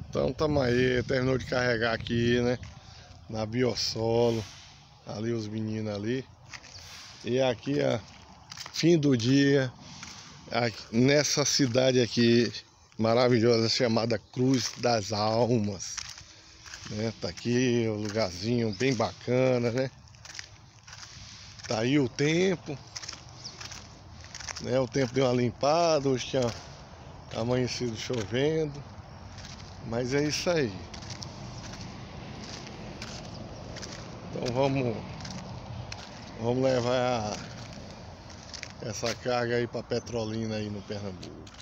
Então tamo aí, terminou de carregar aqui, né? Na Biosolo. Ali os meninos ali. E aqui, ó, fim do dia. Aqui, nessa cidade aqui maravilhosa chamada Cruz das Almas, né? Tá aqui o lugarzinho bem bacana, né? Tá aí o tempo, né? O tempo deu uma limpada, hoje tinha amanhecido chovendo, mas é isso aí. Então vamos levar essa carga aí para Petrolina aí no Pernambuco.